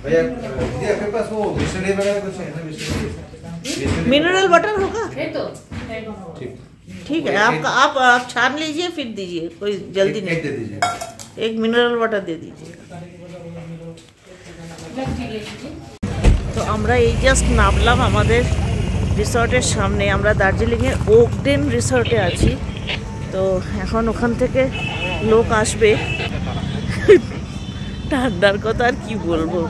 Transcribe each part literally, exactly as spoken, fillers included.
भैया दीदी आपके पास वो बिस्लरी वगैरह कुछ है ना? बिस्लरी मिनरल वाटर होगा? ठीक ठीक है, आप आप आप छान लीजिए फिर दीजिए, कोई जल्दी नहीं। एक दे दीजिए, एक मिनरल वाटर दे दीजिए। তো আমরা এই জাস্ট নামলাম আমাদের রিসর্টের সামনে। আমরা দার্জিলিংয়ে ওকডেন রিসর্টে আছি। তো এখন ওখান থেকে লোক আসবে, ঠান্ডার কথা আর কি বলবো।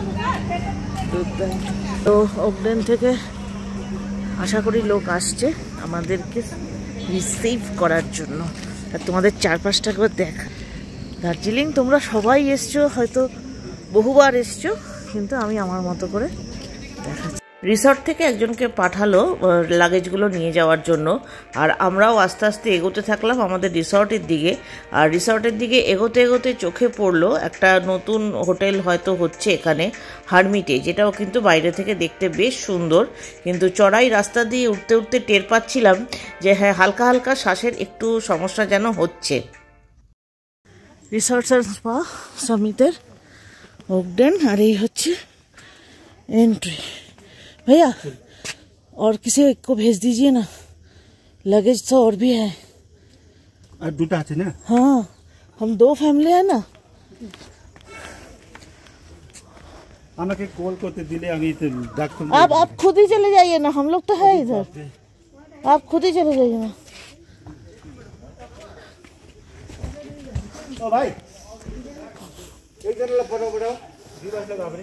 তো ওকডেন থেকে আশা করি লোক আসছে আমাদেরকে রিসিভ করার জন্য। আর তোমাদের চারপাশটা একবার দেখা। দার্জিলিং তোমরা সবাই এসছো, হয়তো বহুবার এসছো, কিন্তু আমি আমার মতো করে দেখাচ্ছি। রিসর্ট থেকে একজনকে পাঠালো লাগেজগুলো নিয়ে যাওয়ার জন্য, আর আমরাও আস্তে আস্তে এগোতে থাকলাম আমাদের রিসর্টের দিকে। আর রিসর্টের দিকে এগোতে এগোতে চোখে পড়লো একটা নতুন হোটেল হয়তো হচ্ছে এখানে, হারমিটে, যেটাও কিন্তু বাইরে থেকে দেখতে বেশ সুন্দর। কিন্তু চড়াই রাস্তা দিয়ে উঠতে উঠতে টের পাচ্ছিলাম যে হ্যাঁ, হালকা হালকা শ্বাসের একটু সমস্যা যেন হচ্ছে। রিসর্টস এন্ড স্পা সামিটের ওকডেন, আর এই হচ্ছে एंट्री। भैया और किसी को भेज दीजिए ना, लगेज तो और भी है। আর দুটো আছে না? हाँ, हम दो फैमिली है ना। আমাকে কল করতে দিলে আমি তো ডাক্তার। आप आप खुद ही चले जाइए ना, हम लोग तो है इधर, आप खुद ही चले जाइए ना। ओ भाई एक जन ला फोटो बढ़ाओ, दिवस लगा अपने।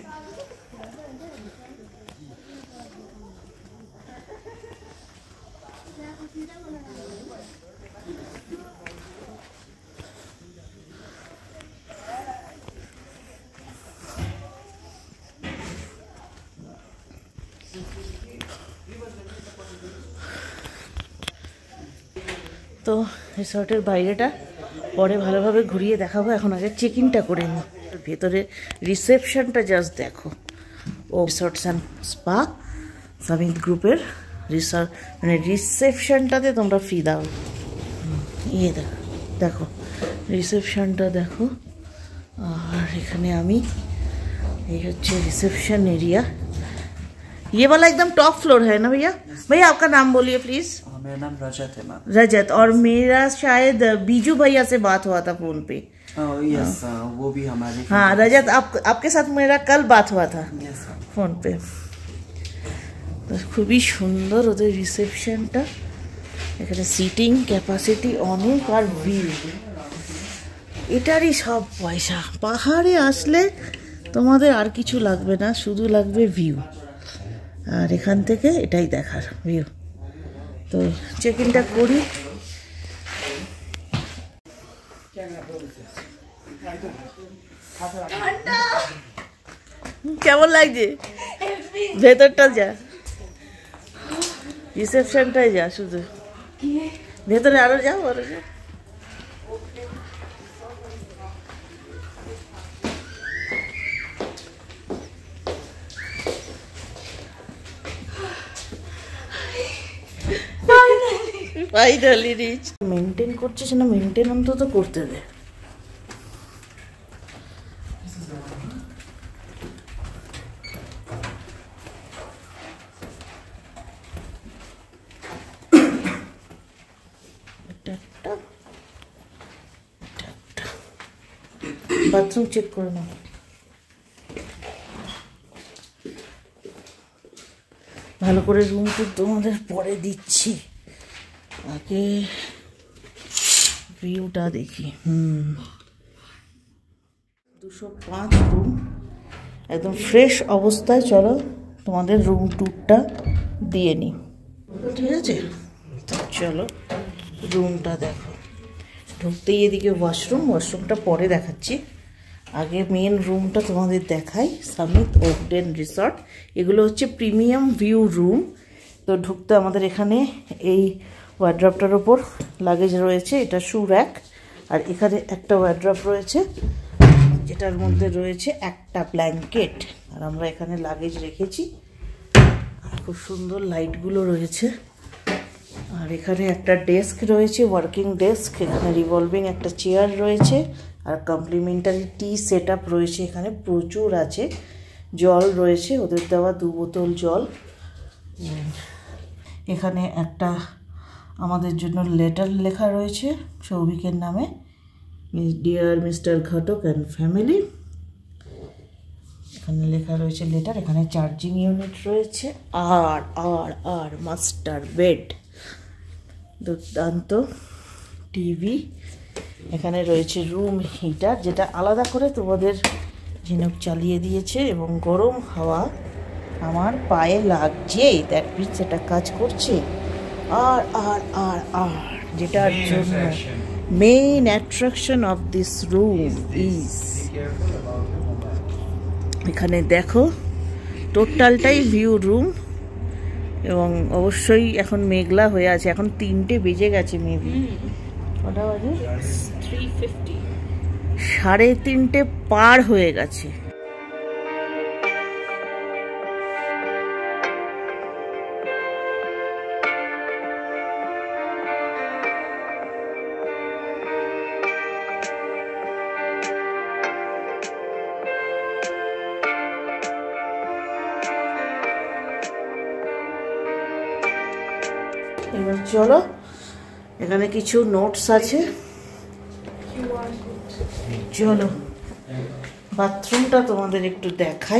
তো রিসর্টের বাইরেটা পরে ভালোভাবে ঘুরিয়ে দেখাবো, এখন আগে চেক ইনটা করে নিই। ভেতরে রিসেপশনটা জাস্ট দেখো। ও রিসর্টস অ্যান্ড স্পা সামিট গ্রুপের রিসর্ট, মানে রিসেপশনটাতে তোমরা ফি দাও। ইয়ে দেখো দেখো রিসেপশনটা দেখো। আর এখানে আমি, এই হচ্ছে রিসেপশন एरिया। ये वाला एकदम टॉप फ्लोर है ना भैया? भैया आपका नाम बोलिए प्लीज। मेरा नाम रजत है मैम। रजत, और मेरा शायद बीजू भैया से बात हुआ था फोन पे। यस, वो भी हमारे। हाँ रजत, आप आपके साथ मेरा कल बात हुआ था फोन पे। তো খুবই সুন্দর ওদের রিসেপশনটা। এখানে সিটিং ক্যাপাসিটি অনেক, আর ভিউ, এটারই সব পয়সা। পাহাড়ে আসলে তোমাদের আর কিছু লাগবে না, শুধু লাগবে ভিউ। আর এখান থেকে এটাই দেখার ভিউ। তো চেক ইনটা করি। কেমন লাগছে? ভেতরটা যা, রিসেপশনটাই যা, শুধু ভেতরে আরো যাও, আরো যাও। Finally rich. মেনটেন করছিস না, মেনটেন অন্তত করতে দে। বাথরুম চেক করে নাও। ভালো করে রুম টুর তোমাদের পরে দিচ্ছি, আগে ভিউটা দেখি। হুম, দুশো পাঁচ রুম, একদম ফ্রেশ অবস্থায়। চলো তোমাদের রুম টুরটা দিয়ে নিই, ঠিক আছে? চলো রুমটা দেখো। ঢুকতেই এদিকে ওয়াশরুম, ওয়াশরুমটা পরে দেখাচ্ছি, আগে মেন রুমটা তোমাদের দেখাই। সামিট ওকডেন রিসর্ট, এগুলো হচ্ছে প্রিমিয়াম ভিউ রুম। তো ঢুকতে আমাদের এখানে এই ওয়ার্ড্রপটার ওপর লাগেজ রয়েছে, এটা শু র্যাক। আর এখানে একটা ওয়ার্ড্রপ রয়েছে, যেটার মধ্যে রয়েছে একটা ব্ল্যাঙ্কেট। আর আমরা এখানে লাগেজ রেখেছি, আর খুব সুন্দর লাইটগুলো রয়েছে। আর এখানে একটা ডেস্ক রয়েছে, ওয়ার্কিং ডেস্ক। এখানে রিভলভিং একটা চেয়ার রয়েছে, আর কমপ্লিমেন্টারি টি সেট আপ রয়েছে এখানে, প্রচুর আছে। জল রয়েছে, ওদের দেওয়া দু বোতল জল। এখানে একটা আমাদের জন্য লেটার লেখা রয়েছে সৌভিকের নামে, dear mister Ghatak and family. এখানে লেখা রয়েছে লেটার। এখানে চার্জিং ইউনিট রয়েছে, আর আর আর মাস্টার বেড, দুর্দান্ত টিভি। এখানে রয়েছে রুম হিটার, যেটা আলাদা করে তোমাদের ঝিনুক চালিয়ে দিয়েছে, এবং গরম হাওয়া আমার পায়ে লাগছে, দ্যাট মিনস এটা কাজ করছে। আর আর আর আর যেটার জন্য main attraction of this room is, এখানে দেখো টোটালটাই ভিউ রুম, এবং অবশ্যই এখন মেঘলা হয়ে আছে, এখন তিনটে বেজে গেছে মেবি, কটা বাজে? সাড়ে তিনটে পার হয়ে গেছে। এবার চলো, এখানে কিছু নোটস আছে, চলো বাথরুমটা তোমাদের একটু দেখাই।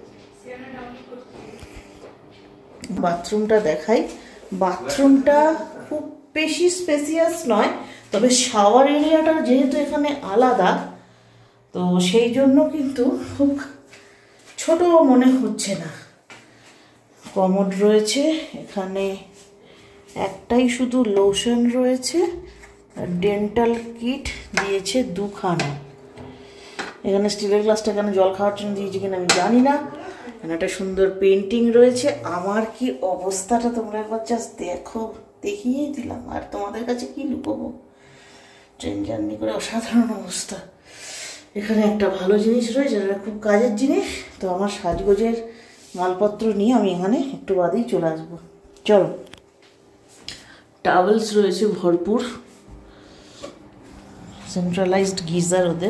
বাথরুমটা দেখাই বাথরুমটা খুব বেশি স্পেসিয়াস নয়, তবে শাওয়ার এরিয়াটা যেহেতু এখানে আলাদা, তো সেই জন্য কিন্তু খুব ছোট মনে হচ্ছে না। কমোড রয়েছে, এখানে একটাই শুধু লোশন রয়েছে, আর ডেন্টাল কিট দিয়েছে দুখানা। এখানে স্টিলের গ্লাসটা এখানে জল খাওয়ার জন্য দিয়েছে কিনা আমি জানি না। এখানে একটা সুন্দর পেন্টিং রয়েছে। আমার কি অবস্থাটা তোমরা একবার জাস্ট দেখো, দেখিয়েই দিলাম, আর তোমাদের কাছে কি লুকোবো। ট্রেন জার্নি করে অসাধারণ অবস্থা। এখানে একটা ভালো জিনিস রয়েছে, এটা খুব কাজের জিনিস, তো আমার সাজগোজের মালপত্র নিয়ে আমি এখানে একটু বাদেই চলে আসবো। চলো, টাওয়েলস রয়েছে ভরপুর, সেন্ট্রালাইজড গিজার ওদের।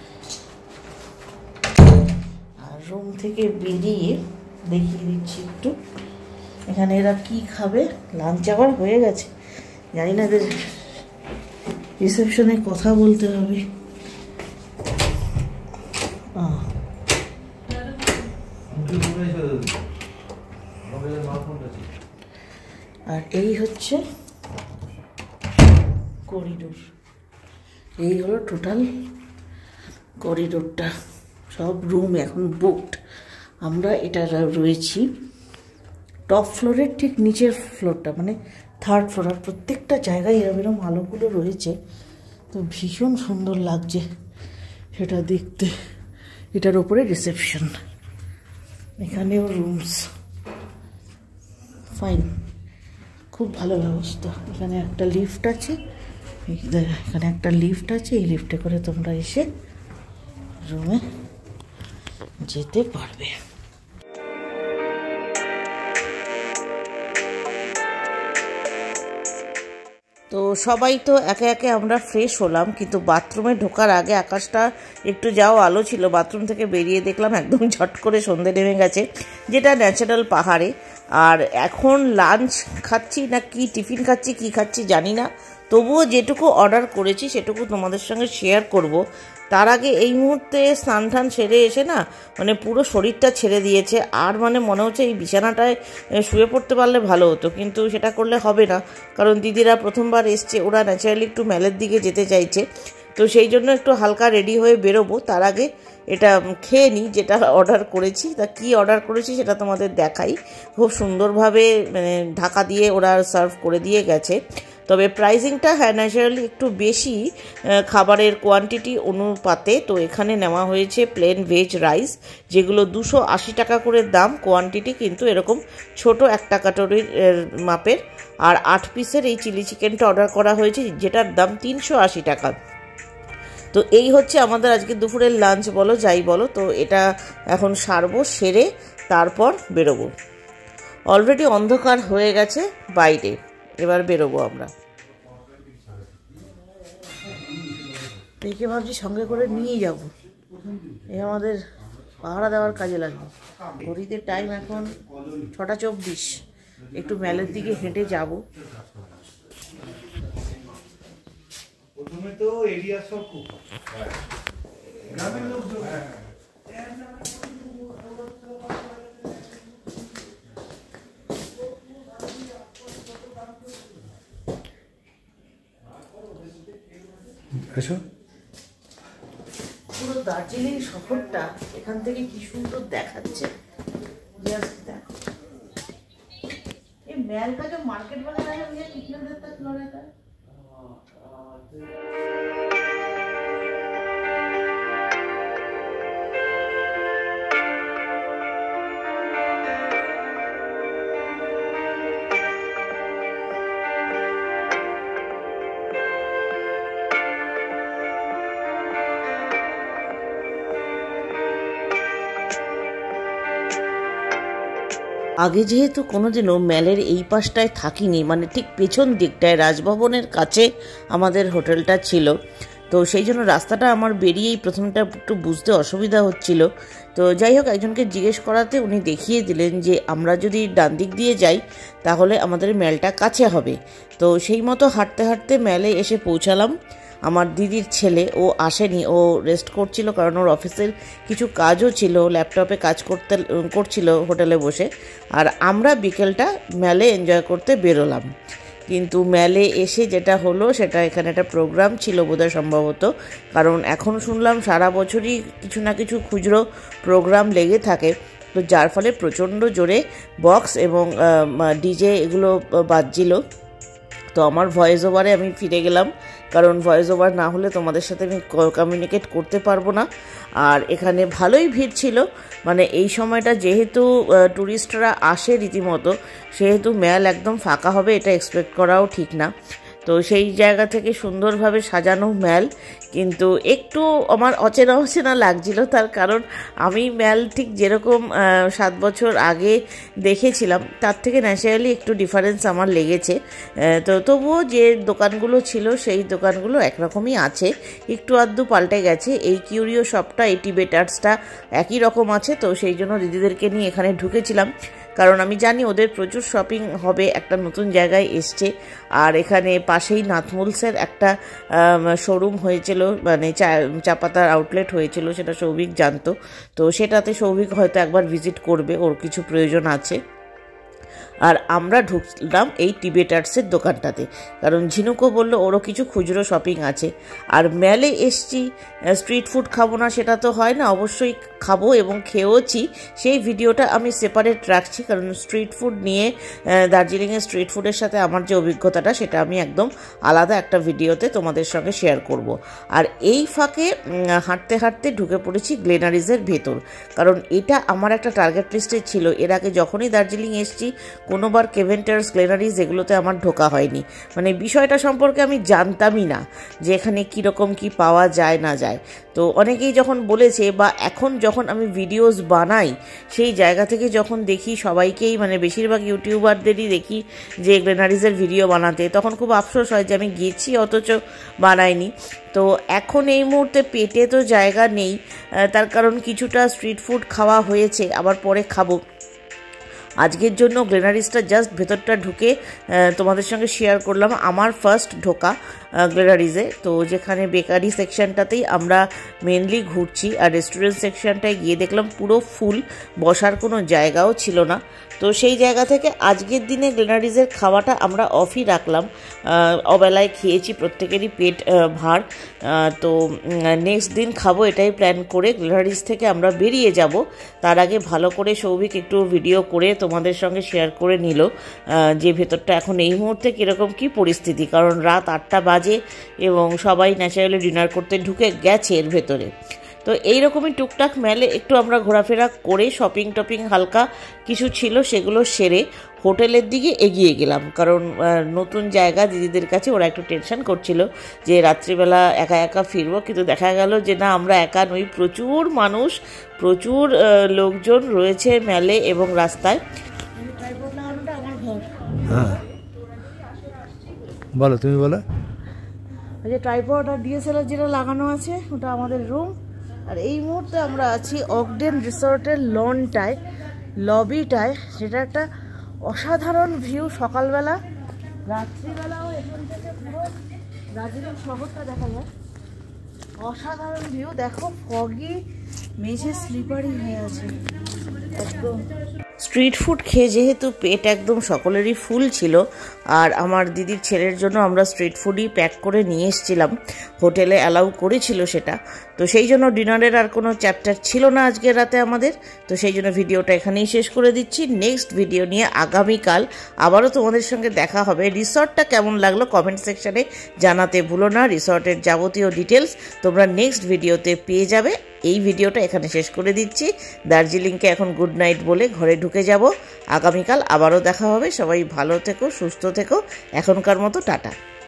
আর রুম থেকে বেরিয়ে দেখিয়ে দিচ্ছি একটু, এখানে এরা কি খাবে। লাঞ্চ আবার হয়ে গেছে, জানি না এদের রিসেপশনে কথা বলতে হবে। আর এই হচ্ছে করিডোর, এই হলো টোটাল করিডোরটা। সব রুম এখন বুকড। আমরা এটা রয়েছি টপ ফ্লোরের ঠিক নিচের ফ্লোরটা, মানে থার্ড ফ্লোর। আর প্রত্যেকটা জায়গায় এরম এরম আলোগুলো রয়েছে, তো ভীষণ সুন্দর লাগছে সেটা দেখতে। এটার ওপরে রিসেপশন, এখানেও রুমস, ফাইন, খুব ভালো ব্যবস্থা। এখানে একটা লিফট আছে, এখানে একটা লিফট আছে, এই লিফটে করে তোমরা এসে রুমে যেতে পারবে। তো সবাই তো একে একে আমরা ফ্রেশ হলাম, কিন্তু বাথরুমে ঢোকার আগে আকাশটা একটু যাও আলো ছিল, বাথরুম থেকে বেরিয়ে দেখলাম একদম ঝট করে সন্ধে নেমে গেছে, যেটা ন্যাচারাল পাহাড়ে। আর এখন লাঞ্চ খাচ্ছি না কি টিফিন খাচ্ছি কি খাচ্ছি জানি না, তবুও যেটুকু অর্ডার করেছি সেটুকু তোমাদের সঙ্গে শেয়ার করব। তার আগে এই মুহূর্তে স্নান টান সেরে এসে না মানে পুরো শরীরটা ছেড়ে দিয়েছে, আর মানে মনে হচ্ছে এই বিছানাটায় শুয়ে পড়তে পারলে ভালো হতো, কিন্তু সেটা করলে হবে না, কারণ দিদিরা প্রথমবার এসছে, ওরা ন্যাচারালি একটু মেলের দিকে যেতে চাইছে, তো সেই জন্য একটু হালকা রেডি হয়ে বেরোবো। তার আগে এটা খেয়ে নিই যেটা অর্ডার করেছি। তা কি অর্ডার করেছি সেটা তোমাদের দেখাই। খুব সুন্দরভাবে মানে ঢাকা দিয়ে ওরা সার্ভ করে দিয়ে গেছে, তবে প্রাইসিংটা হ্যাঁ ন্যাচারালি একটু বেশি খাবারের কোয়ান্টিটি অনুপাতে। তো এখানে নেওয়া হয়েছে প্লেন ভেজ রাইস, যেগুলো দুশো আশি টাকা করে দাম, কোয়ান্টিটি কিন্তু এরকম ছোট একটা কাটোরির মাপের। আর আট পিসের এই চিলি চিকেনটা অর্ডার করা হয়েছে, যেটার দাম তিনশো আশি টাকা। তো এই হচ্ছে আমাদের আজকে দুপুরের লাঞ্চ বলো যাই বলো। তো এটা এখন সারবো, সেরে তারপর বেরোবো। অলরেডি অন্ধকার হয়ে গেছে বাইরে, এবার বেরোবো আমরা। দেখে ভাবছি সঙ্গে করে নিয়ে যাব, এই আমাদের পাহারা দেওয়ার কাজে লাগবে। ঘড়িতে টাইম এখন ছটা চব্বিশ, একটু মেলের দিকে হেঁটে যাব। প্রথমে তো এরিয়া সব খুব গ্রামের লোক এসো। পুরো দার্জিলিং শহরটা এখান থেকে কি সুন্দর দেখাচ্ছে। জাস্ট দেখো, এই মেল का जो मार्केट वगैरह है ये कितने देर तक खुला रहता है? আগে যেহেতু কোনোদিনও মেলের এই পাশটায় থাকিনি, মানে ঠিক পেছন দিকটায় রাজভবনের কাছে আমাদের হোটেলটা ছিল, তো সেই জন্য রাস্তাটা আমার বেরিয়েই প্রথমটা একটু বুঝতে অসুবিধা হচ্ছিল। তো যাই হোক, একজনকে জিজ্ঞেস করাতে উনি দেখিয়ে দিলেন যে আমরা যদি ডান দিক দিয়ে যাই তাহলে আমাদের মেলটা কাছে হবে। তো সেই মতো হাঁটতে হাঁটতে মেলে এসে পৌঁছালাম। আমার দিদির ছেলে ও আসেনি, ও রেস্ট করছিল, কারণ ওর অফিসের কিছু কাজও ছিল, ল্যাপটপে কাজ করতে করছিল হোটেলে বসে। আর আমরা বিকেলটা মেলে এনজয় করতে বেরোলাম। কিন্তু মেলে এসে যেটা হলো সেটা, এখানে একটা প্রোগ্রাম ছিল বোধহয় সম্ভবত, কারণ এখন শুনলাম সারা বছরই কিছু না কিছু খুচরো প্রোগ্রাম লেগে থাকে, তো যার ফলে প্রচণ্ড জোরে বক্স এবং ডিজে এগুলো বাজছিল। তো আমার ভয়েস ওভারে আমি ফিরে গেলাম, কারণ ভয়েস ওভার না হলে তোমাদের সাথে আমি কমিউনিকেট করতে পারবো না। আর এখানে ভালোই ভিড় ছিল, মানে এই সময়টা যেহেতু ট্যুরিস্টরা আসে রীতিমতো, সেহেতু মেল একদম ফাঁকা হবে এটা এক্সপেক্ট করাও ঠিক না। তো সেই জায়গা থেকে সুন্দরভাবে সাজানো মেল, কিন্তু একটু আমার অচেনা অচেনা লাগছিল, তার কারণ আমি মেল ঠিক যেরকম সাত বছর আগে দেখেছিলাম তার থেকে ন্যাচারালি একটু ডিফারেন্স আমার লেগেছে। তো তবুও যে দোকানগুলো ছিল সেই দোকানগুলো একরকমই আছে, একটু আধটু পাল্টে গেছে। এই কিউরিও শপটা, এই টিবেটার্সটা একই রকম আছে, তো সেই জন্য দিদিদেরকে নিয়ে এখানে ঢুকেছিলাম, কারণ আমি জানি ওদের প্রচুর শপিং হবে, একটা নতুন জায়গায় এসছে। আর এখানে পাশেই নাথমুলসের একটা শোরুম হয়েছিল, মানে চা চা পাতার আউটলেট হয়েছিল, সেটা সৌভিক জানতো, তো সেটাতে সৌভিক হয়তো একবার ভিজিট করবে, ওর কিছু প্রয়োজন আছে। আর আমরা ঢুকলাম এই টিবেটার্সের দোকানটাতে, কারণ ঝিনুকও বললো ওরও কিছু খুচরো শপিং আছে। আর মেলে এসছি, স্ট্রিট ফুড খাবো না সেটা তো হয় না, অবশ্যই খাবো এবং খেয়েওছি। সেই ভিডিওটা আমি সেপারেট রাখছি, কারণ স্ট্রিট ফুড নিয়ে, দার্জিলিংয়ের স্ট্রিট ফুডের সাথে আমার যে অভিজ্ঞতাটা সেটা আমি একদম আলাদা একটা ভিডিওতে তোমাদের সঙ্গে শেয়ার করব। আর এই ফাঁকে হাঁটতে হাঁটতে ঢুকে পড়েছি গ্লেনারিজের ভেতর, কারণ এটা আমার একটা টার্গেট লিস্টে ছিল। এর আগে যখনই দার্জিলিং এসছি কোনোবার কেভেন্টার্স, গ্লেনারিজ এগুলোতে আমার ঢোকা হয়নি, মানে বিষয়টা সম্পর্কে আমি জানতামই না যে এখানে কীরকম কি পাওয়া যায় না যায়। তো অনেকেই যখন বলেছে, বা এখন যখন আমি ভিডিওস বানাই সেই জায়গা থেকে যখন দেখি সবাইকেই, মানে বেশিরভাগ ইউটিউবারদেরই দেখি যে গ্লেনারিজের ভিডিও বানাতে, তখন খুব আফসোস হয় যে আমি গেছি অথচ বানাইনি। তো এখন এই মুহূর্তে পেটে তো জায়গা নেই, তার কারণ কিছুটা স্ট্রিট ফুড খাওয়া হয়েছে, আবার পরে খাবো। আজকের জন্য গ্লেনারিজটা জাস্ট ভেতরটা ঢুকে তোমাদের সঙ্গে শেয়ার করলাম আমার ফার্স্ট ঢোকা গ্লেনারিজে। তো যেখানে বেকারি সেকশনটাতেই আমরা মেনলি ঘুরছি, আর রেস্টুরেন্ট সেকশনটায় গিয়ে দেখলাম পুরো ফুল, বসার কোনো জায়গাও ছিল না। তো সেই জায়গা থেকে আজকের দিনে গ্লেনারিজের খাওয়াটা আমরা অফই রাখলাম, অবেলায় খেয়েছি, প্রত্যেকেরই পেট ভার। তো নেক্সট দিন খাবো এটাই প্ল্যান করে গ্লেনারিজ থেকে আমরা বেরিয়ে যাব। তার আগে ভালো করে সৌভিক একটু ভিডিও করে তোমাদের সঙ্গে শেয়ার করে নিল যে ভেতরটা এখন এই মুহূর্তে কীরকম কী পরিস্থিতি, কারণ রাত আটটা বাজে এবং সবাই ন্যাচারালি ডিনার করতে ঢুকে গেছে এর ভেতরে। তো এইরকমই টুকটাক মেলে একটু আমরা ঘোরাফেরা করে শপিং টপিং হালকা কিছু ছিল সেগুলো সেরে হোটেলের দিকে এগিয়ে গেলাম, কারণ নতুন জায়গা দিদিদের কাছে ওরা একটু টেনশন করছিল যে রাত্রিবেলা একা একা ফিরবো, কিন্তু দেখা গেল যে না, আমরা একা নই, প্রচুর মানুষ, প্রচুর লোকজন রয়েছে মেলে এবং রাস্তায়। হ্যাঁ বলো, তুমি বলো। ওই যে ট্রাইপড আর ডিএসএলআর যেটা লাগানো আছে ওটা আমাদের রুম, আর এই মুহূর্তে আমরা আছি অগডেন রিসর্টের লনটায়, লবিটায়, যেটা একটা অসাধারণ ভিউ। সকালবেলা, রাত্রিবেলাও এখান থেকে পুরো দার্জিলিং শহরটা দেখা যায়। অসাধারণ ভিউ। দেখো ফগি, মেঝে স্লিপারি হয়ে আছে একদম। স্ট্রিট ফুড খেয়ে যেহেতু পেট একদম সকলেরই ফুল ছিল, আর আমার দিদির ছেলের জন্য আমরা স্ট্রিট ফুডই প্যাক করে নিয়ে এসেছিলাম, হোটেলে অ্যালাউ করেছিল সেটা। তো সেই জন্য ডিনারের আর কোনো চ্যাপ্টার ছিল না আজকের রাতে আমাদের। তো সেই জন্য ভিডিওটা এখানেই শেষ করে দিচ্ছি। নেক্সট ভিডিও নিয়ে আগামীকাল আবারও তোমাদের সঙ্গে দেখা হবে। রিসর্টটা কেমন লাগলো কমেন্ট সেকশানে জানাতে ভুলো না। রিসর্টের যাবতীয় ডিটেলস তোমরা নেক্সট ভিডিওতে পেয়ে যাবে। এই ভিডিওটা এখানে শেষ করে দিচ্ছি। দার্জিলিংকে এখন গুড নাইট বলে ঘরে ঢুকে যাব। আগামীকাল আবারও দেখা হবে। সবাই ভালো থেকো, সুস্থ থেকো। এখনকার মতো টাটা।